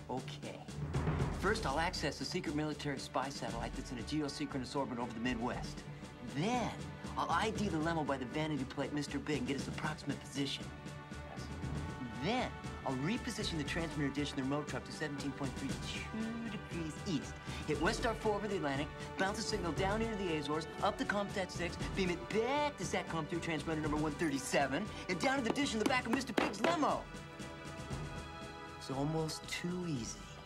Okay. First, I'll access a secret military spy satellite that's in a geosynchronous orbit over the Midwest. Then, I'll ID the limo by the vanity plate Mr. Big and get its approximate position. Then, I'll reposition the transmitter dish in the remote truck to 17.32 degrees east. Hit West Star 4 over the Atlantic, bounce the signal down into the Azores, up to Comsat 6, beam it back to SATCOM 3 transmitter number 137, and down to the dish in the back of Mr. Pig's limo. It's almost too easy.